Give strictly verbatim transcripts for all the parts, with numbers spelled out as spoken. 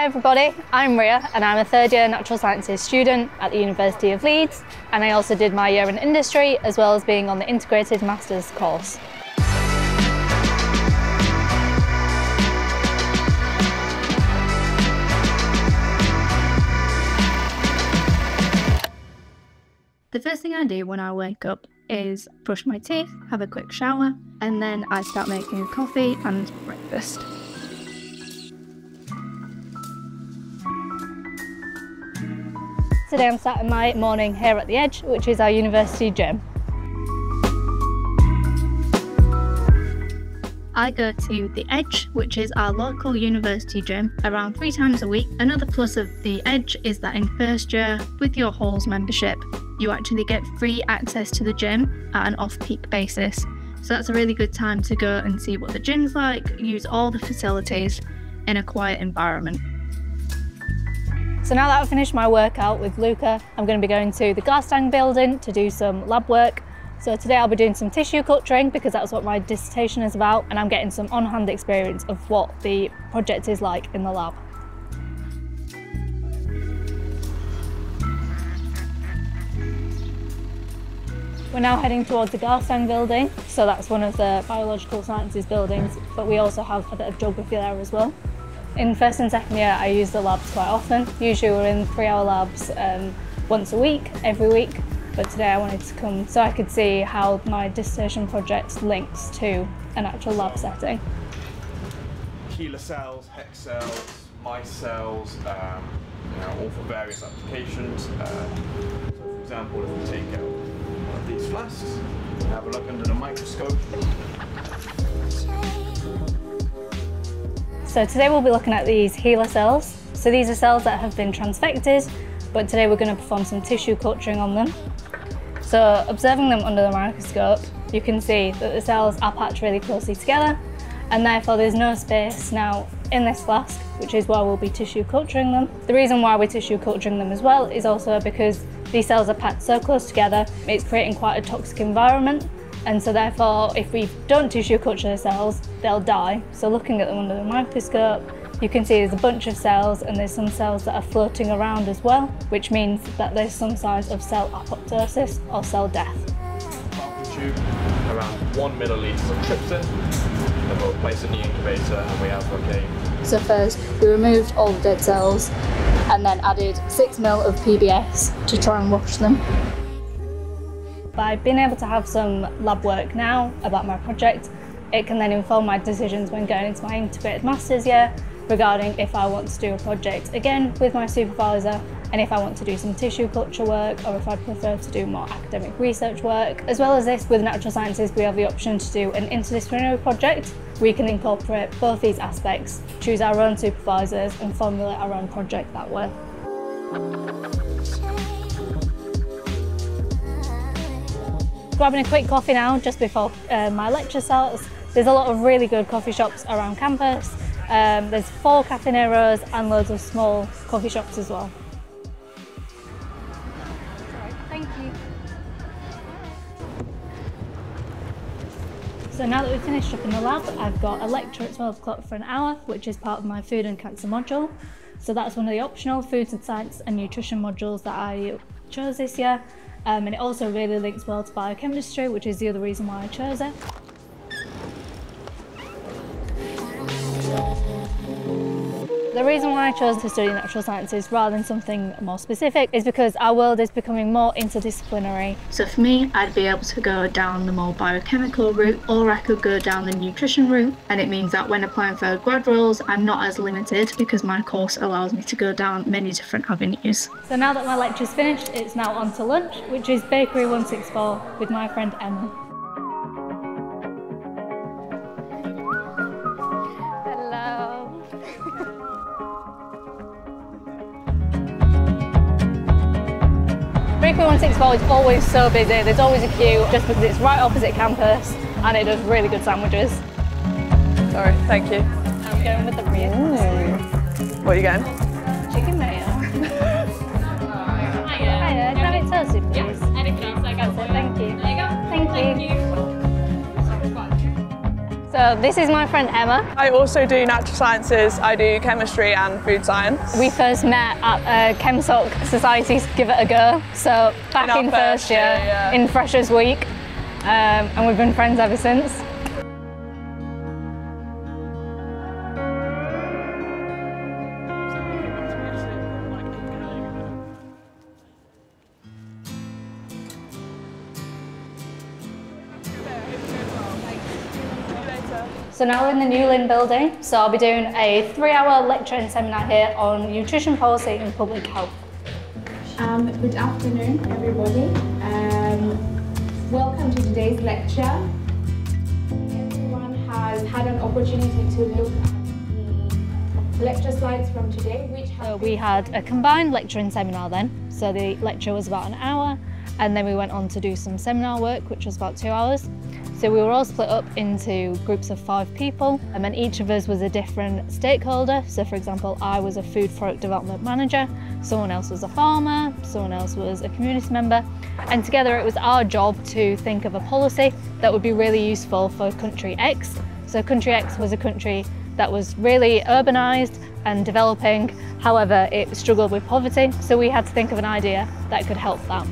Hi everybody, I'm Riya and I'm a third year natural sciences student at the University of Leeds, and I also did my year in industry as well as being on the integrated masters course. The first thing I do when I wake up is brush my teeth, have a quick shower, and then I start making coffee and breakfast. Today I'm starting my morning here at the Edge, which is our university gym. I go to the Edge, which is our local university gym, around three times a week. Another plus of the Edge is that in first year, with your halls membership, you actually get free access to the gym at an off-peak basis. So that's a really good time to go and see what the gym's like, use all the facilities in a quiet environment. So now that I've finished my workout with Luca, I'm going to be going to the Garstang building to do some lab work. So today I'll be doing some tissue culturing because that's what my dissertation is about, and I'm getting some on-hand experience of what the project is like in the lab. We're now heading towards the Garstang building, so that's one of the biological sciences buildings, but we also have a bit of geography there as well. In first and second year I use the labs quite often. Usually we're in three hour labs um, once a week, every week. But today I wanted to come so I could see how my dissertation project links to an actual lab setting. Keeler cells, hex cells, mice cells, um, you know, all for various applications. Uh, so for example, if we take out one of these flasks, have a look under the microscope. So today we'll be looking at these HeLa cells. So these are cells that have been transfected, but today we're going to perform some tissue culturing on them. So observing them under the microscope, you can see that the cells are packed really closely together, and therefore there's no space now in this flask, which is why we'll be tissue culturing them. The reason why we're tissue culturing them as well is also because these cells are packed so close together, it's creating quite a toxic environment, and so therefore if we don't tissue culture the cells, they'll die. So looking at them under the microscope, you can see there's a bunch of cells, and there's some cells that are floating around as well, which means that there's some signs of cell apoptosis or cell death. Tube, around one milliliter of trypsin, then we'll place it in the incubator and we have okay. So first we removed all the dead cells and then added six mil of P B S to try and wash them. By being able to have some lab work now about my project, it can then inform my decisions when going into my integrated masters year regarding if I want to do a project again with my supervisor, and if I want to do some tissue culture work, or if I prefer to do more academic research work. As well as this, with natural sciences we have the option to do an interdisciplinary project. We can incorporate both these aspects, choose our own supervisors and formulate our own project that way. Grabbing a quick coffee now just before uh, my lecture starts. There's a lot of really good coffee shops around campus. Um, there's four cafeneros and loads of small coffee shops as well. Thank you. So now that we've finished up in the lab, I've got a lecture at twelve o'clock for an hour, which is part of my food and cancer module. So that's one of the optional foods and science and nutrition modules that I chose this year. Um, and it also really links well to biochemistry, which is the other reason why I chose it. The reason why I chose to study natural sciences rather than something more specific is because our world is becoming more interdisciplinary. So for me, I'd be able to go down the more biochemical route, or I could go down the nutrition route, and it means that when applying for grad roles, I'm not as limited because my course allows me to go down many different avenues. So now that my lecture's finished, it's now on to lunch, which is Bakery one sixty-four with my friend Emma. Bakery one sixty-four is always so busy, there's always a queue just because it's right opposite campus and it does really good sandwiches. Sorry, thank you. I'm going with the Riya. What are you getting? Chicken mayo. Hiya. Hiya, can I have it toasted please? Yes, anything else I got. Thank you. There you go. Thank you. Thank you. So this is my friend Emma. I also do natural sciences. I do chemistry and food science. We first met at uh, ChemSoc Society's Give It a Go. So back in, in first first year, year yeah. in Freshers Week, um, and we've been friends ever since. So now we're in the New Lynn building, so I'll be doing a three-hour lecture and seminar here on nutrition policy and public health. Um, good afternoon, everybody. Um, welcome to today's lecture. Everyone has had an opportunity to look at the lecture slides from today, which have So we had a combined lecture and seminar then. So the lecture was about an hour, and then we went on to do some seminar work, which was about two hours. So we were all split up into groups of five people, and then each of us was a different stakeholder. So for example, I was a food product development manager, someone else was a farmer, someone else was a community member, and together it was our job to think of a policy that would be really useful for country X. So country X was a country that was really urbanised and developing, however it struggled with poverty, so we had to think of an idea that could help that.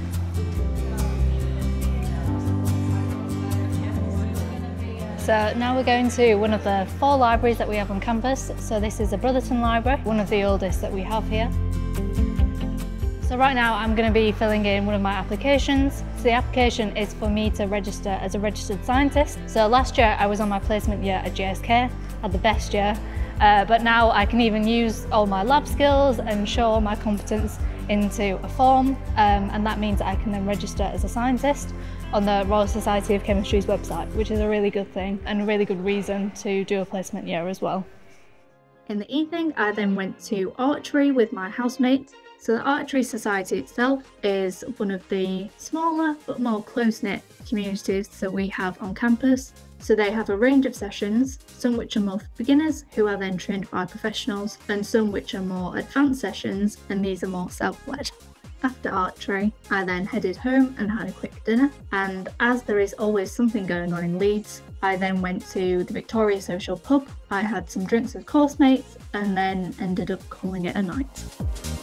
So now we're going to one of the four libraries that we have on campus. So this is the Brotherton Library, one of the oldest that we have here. So right now I'm going to be filling in one of my applications. So the application is for me to register as a registered scientist. So last year I was on my placement year at J S K, had the best year, uh, but now I can even use all my lab skills and show all my competence into a form, um, and that means that I can then register as a scientist on the Royal Society of Chemistry's website, which is a really good thing and a really good reason to do a placement year as well. In the evening, I then went to archery with my housemates. So the Archery Society itself is one of the smaller but more close-knit communities that we have on campus. So they have a range of sessions, some which are more for beginners who are then trained by professionals, and some which are more advanced sessions, and these are more self-led. After archery, I then headed home and had a quick dinner, and as there is always something going on in Leeds, I then went to the Victoria Social Pub. I had some drinks with course mates and then ended up calling it a night.